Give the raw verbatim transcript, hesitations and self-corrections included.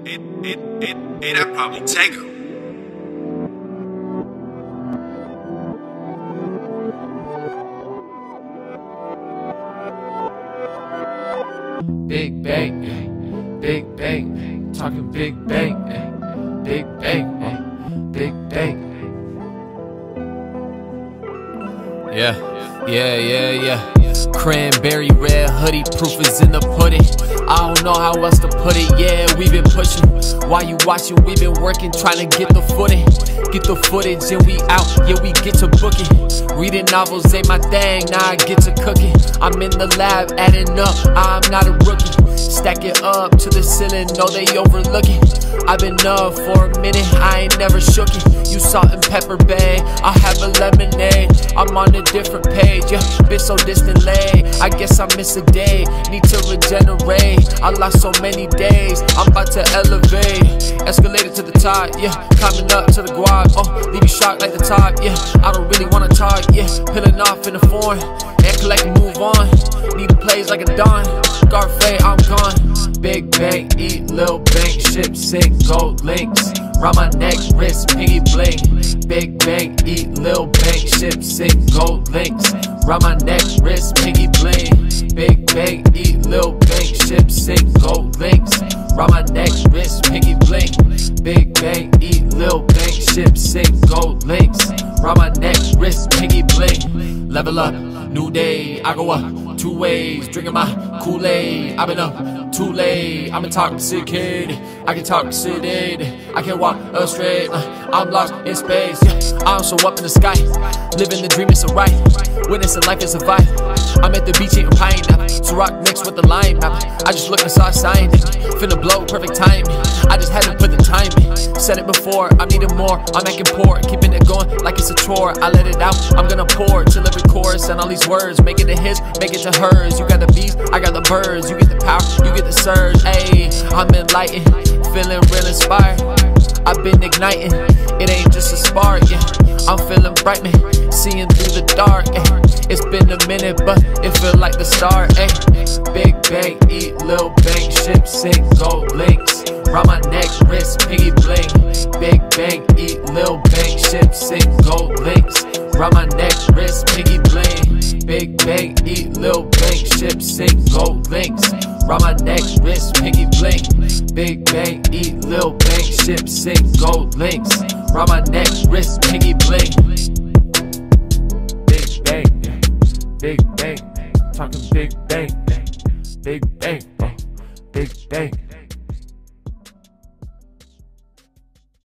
It, it, it, it, I'd probably take her. Big bang, big bang, talking big bang, big bang, big bang. Yeah, yeah, yeah, yeah. Cranberry red hoodie, proof is in the pudding. I don't know how else to put it, yeah, we been pushing. While you watching, we been working, trying to get the footing. Get the footage and we out, yeah, we get to booking. Reading novels ain't my thing, now I get to cooking. I'm in the lab, adding up, I'm not a rookie. Stack it up to the ceiling, know they overlooking. I've been up for a minute, I ain't never shook it. You salt and pepper, babe, I have a lemonade. I'm on a different page, yeah, been so distant late. I guess I miss a day, need to regenerate. I lost so many days, I'm about to elevate. Escalated to the top, yeah, climbing up to the guap. Oh, leave you shocked like the top, yeah. I don't really wanna talk, yeah. Peeling off in the foreign, and collect and move on. Need a plays like a Don, Garfay, I'm gone. Big bang, eat lil bang, ship sick, gold links. Round my neck, wrist, piggy bling. Big bang, eat lil bang, ship sick, gold links. Round my neck, wrist, piggy bling. Big bang, eat lil bang, ship sick, gold links. Round my neck, wrist, piggy bling. Big bang, eat lil bang, ship sick, gold links. Round my neck, wrist, piggy bling. Level up, new day, I go up two ways, drinking my Kool-Aid. I've been up too late, I'm a toxic kid. I can talk today, I can walk straight. uh, I'm lost in space, yeah. I'm so up in the sky, living the dream, it's alright. Witnessing life is a vibe. I'm at the beach eating pineapple, so rock mixed with the lime apple. I just looked and saw a sign, finna blow, perfect timing. I just had to put the time in. Said it before, I'm needing more. I'm making poor, keeping it going like it's a chore. I let it out, I'm gonna pour till every chorus and all these words. Make it to his, make it to hers. You got the beast, I got the birds. You get the power, you get the surge. Ayy, I'm enlightened, feeling real inspired. I've been igniting, it ain't just a spark, yeah. I'm feeling bright, man, seeing through the dark, eh. It's been a minute, but it feel like the start, eh. Big bang, eat lil bang, ship sick, gold links. Round my neck, wrist, piggy bling. Big bang, eat lil bang, ship sick, gold links. Round my neck, wrist, piggy bling. Big bang, eat lil bang, ship sick, gold links. Round my neck, wrist, piggy bling. Big bang, eat lil bang, ship sick, gold links. Round my neck, wrist, piggy bling. Big bang, big bang, talking big bang, big bang, big bang.